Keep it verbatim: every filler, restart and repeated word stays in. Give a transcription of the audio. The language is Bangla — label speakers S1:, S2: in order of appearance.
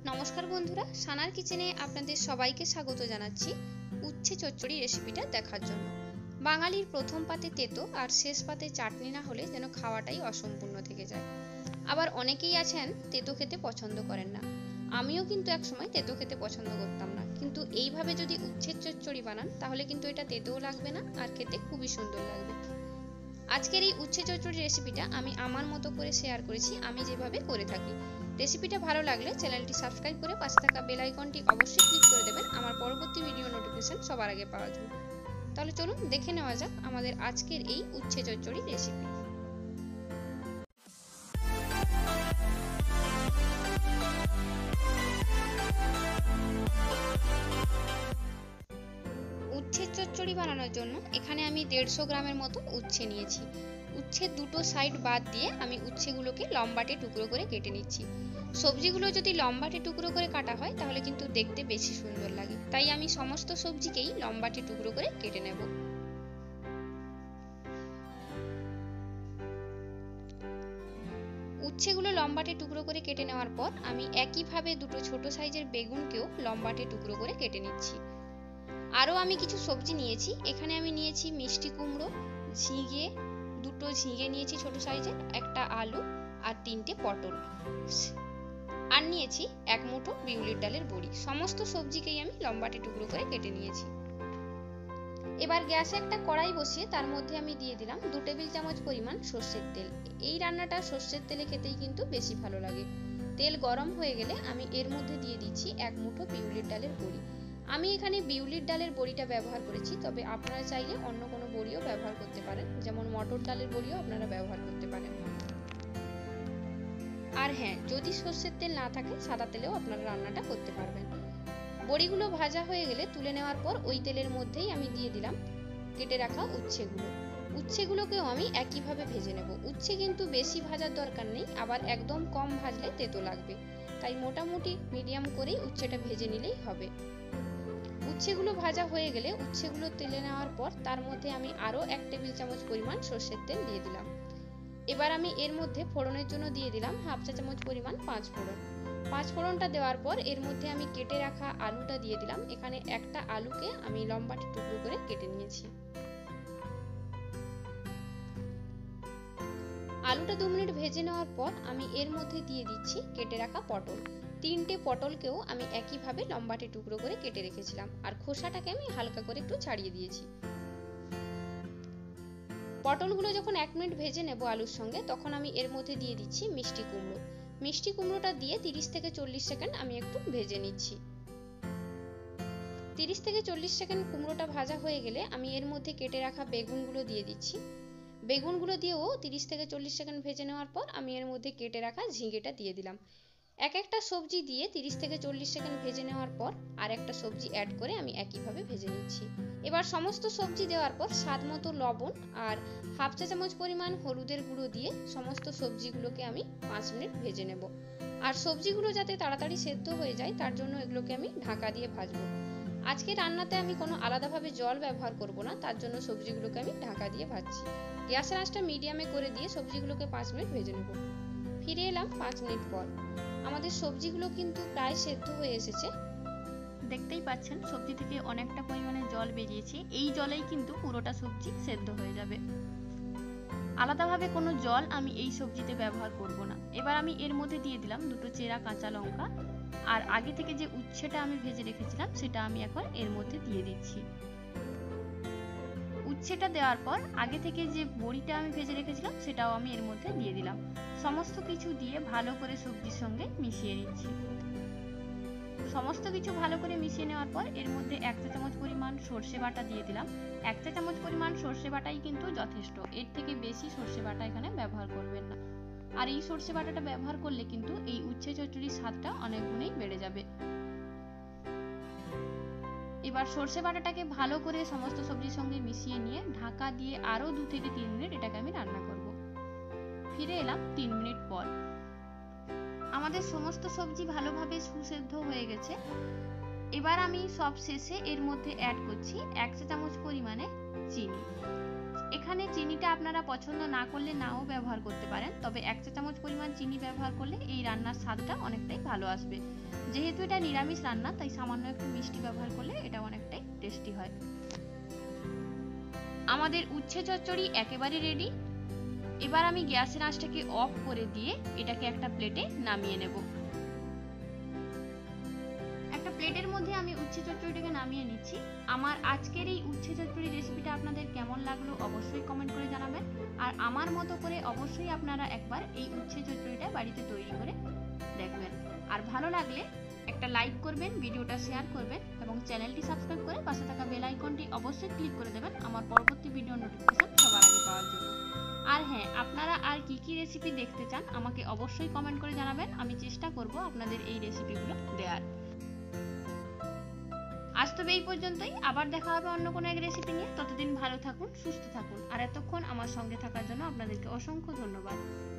S1: নমস্কার বন্ধুরা, সানার কিচেনে আপনাদের সবাইকে স্বাগত জানাচ্ছি উচ্ছে চচ্চড়ি রেসিপিটা দেখার জন্য। বাঙালির প্রথম পাতে তেতো আর শেষ পাতে চাটনি না হলে যেন খাওয়াটাই অসম্পূর্ণ থেকে যায়। আবার অনেকেই আছেন তেতো খেতে পছন্দ করেন না। আমিও কিন্তু একসময় তেতো খেতে পছন্দ করতাম না, কিন্তু এইভাবে যদি উচ্ছের চচ্চড়ি বানান তাহলে কিন্তু এটা তেতোও লাগবে না আর খেতে খুবই সুন্দর লাগবে। আজকের এই উচ্ছে চচ্চড়ি রেসিপিটা আমি আমার মতো করে শেয়ার করেছি, আমি যেভাবে করে থাকি। রেসিপিটা ভালো লাগলে চ্যানেলটি সাবস্ক্রাইব করে পাশে থাকা বেল আইকনটি অবশ্যই ক্লিক করে দেবেন আমার পরবর্তী ভিডিও নোটিফিকেশন সবার আগে পাওয়ার জন্য। তাহলে চলুন দেখে নেওয়া যাক আমাদের আজকের এই উচ্ছে চচ্চড়ি রেসিপি। উচ্ছের চচ্চড়ি বানানোর জন্য এখানে আমি দেড়শো গ্রামের মতো উচ্ছে নিয়েছি। উচ্ছের দুটো সাইড বাদ দিয়ে আমি উচ্ছেগুলোকে লম্বাটে টুকরো করে কেটে নিচ্ছি। সবজিগুলো যদি লম্বাটে টুকরো করে কাটা হয় তাহলে কিন্তু দেখতে বেশি সুন্দর লাগে, তাই আমি সমস্ত সবজিকেই লম্বাটে টুকরো করে কেটে নেব। উচ্ছেগুলো লম্বাটে টুকরো করে কেটে নেওয়ার পর আমি একইভাবে দুটো ছোট সাইজের বেগুনকেও লম্বাটে টুকরো করে কেটে নিচ্ছি। আরও আমি কিছু সবজি নিয়েছি। এখানে আমি নিয়েছি মিষ্টি কুমড়ো, ঝিঙে, দুটো ঝিঙে নিয়েছি ছোট সাইজের, একটা আলু আর তিনটে পটল, আর নিয়েছি এক মুঠো বিউলির ডালের বড়ি। সমস্ত সবজিকেই আমি লম্বাটে টুকরো করে কেটে নিয়েছি। এবার গ্যাসে একটা কড়াই বসিয়ে তার মধ্যে আমি দিয়ে দিলাম দু টেবিল চামচ পরিমাণ সর্ষের তেল। এই রান্নাটা সর্ষের তেলে খেতেই কিন্তু বেশি ভালো লাগে। তেল গরম হয়ে গেলে আমি এর মধ্যে দিয়ে দিচ্ছি এক মুঠো বিউলির ডালের বড়ি। আমি এখানে বিউলির ডালের বড়িটা ব্যবহার করেছি, তবে আপনারা চাইলে অন্য কোনো বড়িও ব্যবহার করতে পারেন, যেমন মটর ডালের বড়িও আপনারা ব্যবহার করতে পারেন। আর হ্যাঁ, যদি সর্ষের তেল না থাকে সাদা তেলেও আপনারা রান্নাটা করতে পারবেন। বড়িগুলো ভাজা হয়ে গেলে তুলে নেওয়ার পর ওই তেলের মধ্যেই আমি দিয়ে দিলাম কেটে রাখা উচ্ছেগুলো। উচ্ছেগুলোকেও আমি একইভাবে ভেজে নেব। উচ্ছে কিন্তু বেশি ভাজার দরকার নেই, আবার একদম কম ভাজলে তেতো লাগবে, তাই মোটামুটি মিডিয়াম করেই উচ্ছেটা ভেজে নিলেই হবে। উচ্ছেগুলো ভাজা হয়ে গেলে উচ্ছেগুলো তেলে নেওয়ার পর তার মধ্যে আমি আরও এক টেবিল চামচ পরিমাণ সর্ষের তেল দিয়ে দিলাম। এবার আমি এর মধ্যে ফোড়নের জন্য দিয়ে দিলাম হাফ চা চামচ পরিমাণ পাঁচ ফোড়ন। পাঁচ ফোড়নটা দেওয়ার পর এর মধ্যে আমি কেটে রাখা আলুটা দিয়ে দিলাম। এখানে একটা আলুকে আমি লম্বাটে টুকরো করে কেটে নিয়েছি। আলুটা দু মিনিট ভেজে নেওয়ার পর আমি এর মধ্যে দিয়ে দিচ্ছি কেটে রাখা পটল। তিনটে পটলকেও আমি একইভাবে লম্বাটে টুকরো করে কেটে রেখেছিলাম, আর খোসাটাকে আমি হালকা করে একটু ছাড়িয়ে দিয়েছি। পটলগুলো যখন এক মিনিট ভেজে নেব আলুর সঙ্গে, তখন আমি এর মধ্যে দিয়ে দিচ্ছি মিষ্টি কুমড়ো। মিষ্টি কুমড়োটা দিয়ে তিরিশ থেকে চল্লিশ সেকেন্ড আমি একটু ভেজে নিচ্ছি। তিরিশ থেকে চল্লিশ সেকেন্ড কুমড়োটা ভাজা হয়ে গেলে আমি এর মধ্যে কেটে রাখা বেগুনগুলো দিয়ে দিচ্ছি। বেগুনগুলো দিয়েও তিরিশ থেকে চল্লিশ সেকেন্ড ভেজে নেওয়ার পর আমি এর মধ্যে কেটে রাখা ঝিঙেটা দিয়ে দিলাম। এক একটা সবজি দিয়ে তিরিশ থেকে চল্লিশ সেকেন্ড ভেজে নেওয়ার পর আর একটা সবজি অ্যাড করে আমি একইভাবে ভেজে নিচ্ছি। এবার সমস্ত সবজি দেওয়ার পর স্বাদ মতো লবণ আর হাফ চা চামচ পরিমাণ হলুদের গুঁড়ো দিয়ে সমস্ত সবজিগুলোকে আমি পাঁচ মিনিট ভেজে নেব। আর সবজিগুলো যাতে তাড়াতাড়ি সেদ্ধ হয়ে যায় তার জন্য এগুলোকে আমি ঢাকা দিয়ে ভাজবো। আজকে রান্নাতে আমি কোনো আলাদাভাবে জল ব্যবহার করব না, তার জন্য সবজিগুলোকে আমি ঢাকা দিয়ে ভাজছি। গ্যাসের আঁচটা মিডিয়ামে করে দিয়ে সবজিগুলোকে পাঁচ মিনিট ভেজে নেব। ফিরে এলাম পাঁচ মিনিট পর। আমাদের সবজিগুলো কিন্তু প্রায় সেদ্ধ হয়ে এসেছে। দেখতেই পাচ্ছেন সবজি থেকে অনেকটা পরিমাণে জল বেরিয়েছে। এই জলেই কিন্তু পুরোটা সবজি সেদ্ধ হয়ে যাবে। আলাদাভাবে কোনো জল আমি এই সবজিতে ব্যবহার করব না। এবার আমি এর মধ্যে দিয়ে দিলাম দুটো চেরা কাঁচা লঙ্কা, আর আগে থেকে যে উচ্ছেটা আমি ভেজে রেখেছিলাম সেটা আমি এখন এর মধ্যে দিয়ে দিচ্ছি। উচ্ছেটা দেওয়ার পর আগে থেকে যে বড়িটা আমি ভেজে রেখেছিলাম সেটাও আমি এর মধ্যে দিয়ে দিলাম। সমস্ত কিছু দিয়ে ভালো করে সবজির সঙ্গে মিশিয়ে নিচ্ছি। সমস্ত কিছু ভালো করে মিশিয়ে নেওয়ার পর এর মধ্যে এক চা চামচ পরিমাণ সর্ষে বাটা দিয়ে দিলাম। এক চা চামচ পরিমাণ সর্ষে বাটাই কিন্তু যথেষ্ট, এর থেকে বেশি সর্ষে বাটা এখানে ব্যবহার করবেন না। আর এই সর্ষে বাটাটা ব্যবহার করলে কিন্তু এই উচ্ছে চচ্চড়ির স্বাদটা অনেক গুণেই বেড়ে যাবে। এবার সর্ষে বাটাটাকে ভালো করে সমস্ত সবজির সঙ্গে মিশিয়ে নিয়ে ঢাকা দিয়ে আরো দু থেকে তিন মিনিট এটাকে আমি রান্না করব। ফিরে এলাম তিন মিনিট পর। আমাদের সমস্ত সবজি ভালোভাবে সুসেদ্ধ হয়ে গেছে। এবার আমি সব শেষে এর মধ্যে অ্যাড করছি এক চা চামচ পরিমাণে চিনি। এখানে চিনিটা আপনারা পছন্দ না করলে নাও ব্যবহার করতে পারেন, তবে এক চা চামচ পরিমাণ চিনি ব্যবহার করলে এই রান্নার স্বাদটা অনেকটাই ভালো আসবে। যেহেতু এটা নিরামিষ রান্না তাই সামান্য একটু মিষ্টি ব্যবহার করলে এটা অনেকটাই টেস্টি হয়। আমাদের উচ্ছে চচ্চড়ি একেবারে রেডি। এবার আমি গ্যাসের আঁচটাকে অফ করে দিয়ে এটাকে একটা প্লেটে নামিয়ে নেব। একটা প্লেটের মধ্যে আমি উচ্ছে চচ্চড়িটাকে নামিয়ে নিচ্ছি। আমার আজকের এই উচ্ছে চচ্চড়ি রেসিপিটা আপনাদের কেমন লাগলো অবশ্যই কমেন্ট করে জানাবেন। আর আমার মতো করে অবশ্যই আপনারা একবার এই উচ্ছে চচ্চড়িটা বাড়িতে তৈরি করে দেখবেন। আর ভালো লাগলে একটা লাইক করবেন, ভিডিওটা শেয়ার করবেন এবং চ্যানেলটি সাবস্ক্রাইব করে পাশে থাকা বেল আইকনটি অবশ্যই ক্লিক করে দেবেন আমার পরবর্তী ভিডিওর নোটিফিকেশন সবার আগে পাওয়ার জন্য। আর হ্যাঁ, আপনারা আর কি কি রেসিপি দেখতে চান আমাকে অবশ্যই কমেন্ট করে জানাবেন, আমি চেষ্টা করব আপনাদের এই রেসিপিগুলো দেওয়ার। আজ তবে এই পর্যন্তই, আবার দেখা হবে অন্য কোনো এক রেসিপি নিয়ে। ততদিন ভালো থাকুন, সুস্থ থাকুন, আর এতক্ষণ আমার সঙ্গে থাকার জন্য আপনাদেরকে অসংখ্য ধন্যবাদ।